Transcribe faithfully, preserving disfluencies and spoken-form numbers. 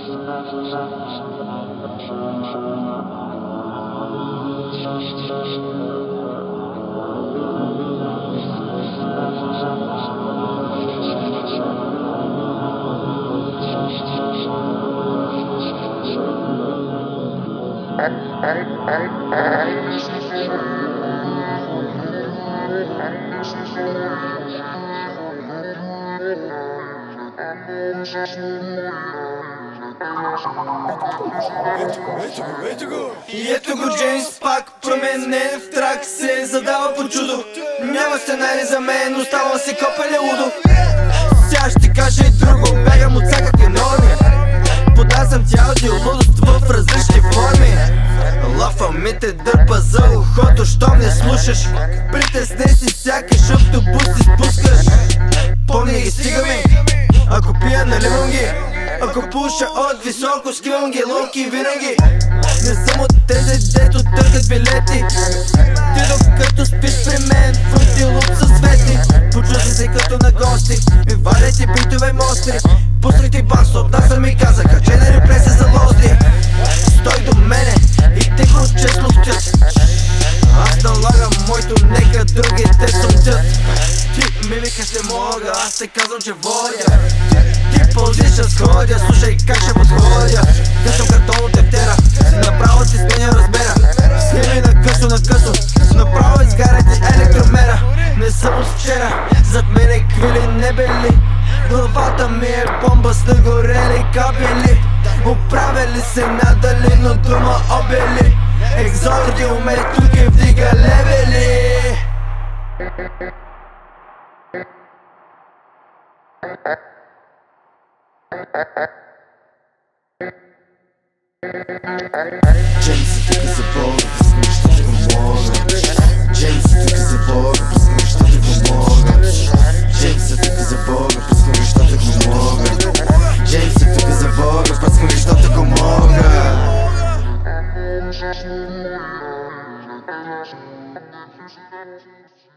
И ето го Джеймс пак променен в трак, се задава по чудо. Няма сценарий за мен, оставам си копеле лудо. Сега ще кажа и друго, бягам от всякакви норми. Подасам цял ти лудост в различни форми. Лафа ми те дърпа за ухото, щом не слушаш. Притесни си сякаш автобус ти спускаш. Помни ги, стига ми, ако пия наливам ги. Ако пуша от високо, скивам ги локи винаги. Не съм от тези, дето търкат билети. Ти докато спиш при мен, фрути луп със свети. Почувствай се като на гости и валя ти битове мостри. Пуснах ти бас, отнася ми казаха, че на реплей се залозди. Стой до мене и тихо честно втят. Аз налагам моето, нека другите съмтят. Ти ми викаш не мога, аз те казвам, че водя. Ти пълзиш, аз ходя, слушай как ще подходя. Късам картон от тефтера, направо ти сменя размера. Схеми на късо на късо, направо изгаря ти електромера. Не съм от вчера, зад мене квили небели. Главата ми е бомба с нагорели капели. Оправили се надали, но дума обели. Екзордиум ме тук и вдига левели. Джеймс е тук за Бога, пускам щото го мога. Джеймс е тук за Бога, пускам щото го мога. Джеймс е тук за Бога, пускам щото го мога. Джеймс е тук за Бога, пускам щото го мога. Thank you.